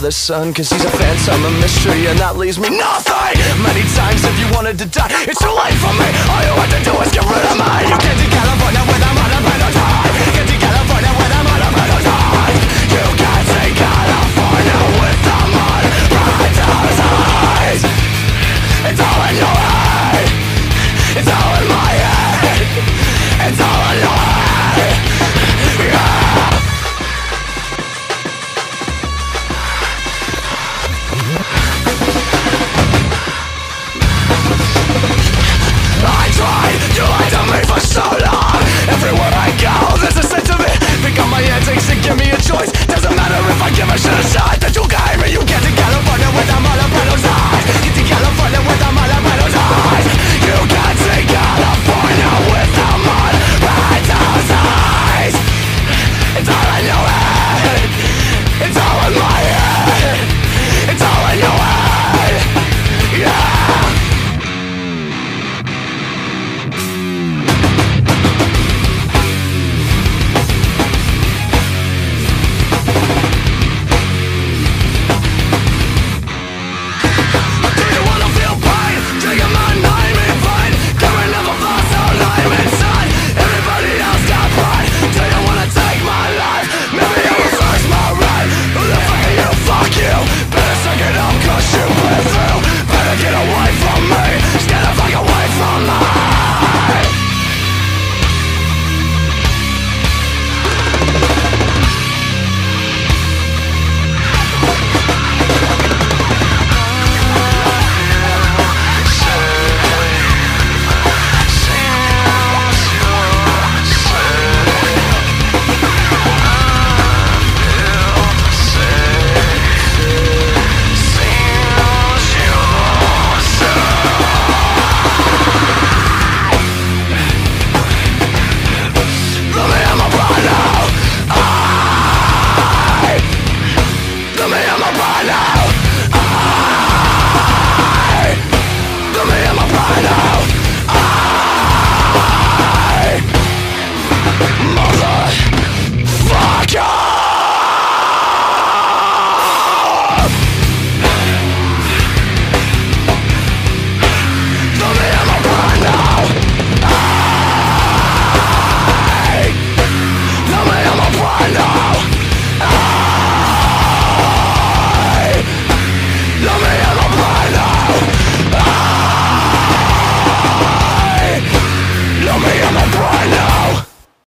the sun, cause he's a phantom, a mystery, and that leaves me nothing. Many times if you wanted to die, it's too late for me. All you have to do is get rid of me. You came to California with a Marlon Brando tie.